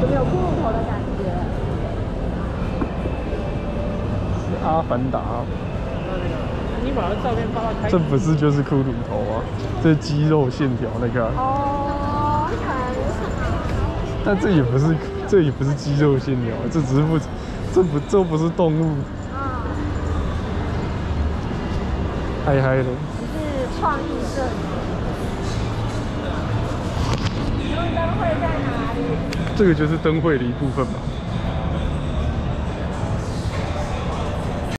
点有骷髅头的感觉。 是阿凡达。 你把照片发到开。 这不是就是骷髅头吗？这肌肉线条那个。 哦， 但这也不是肌肉线条，这只是这不是动物。 啊。 嗨嗨的。 是创意设计。请问灯会在哪里？ 这个就是灯会的一部分吧。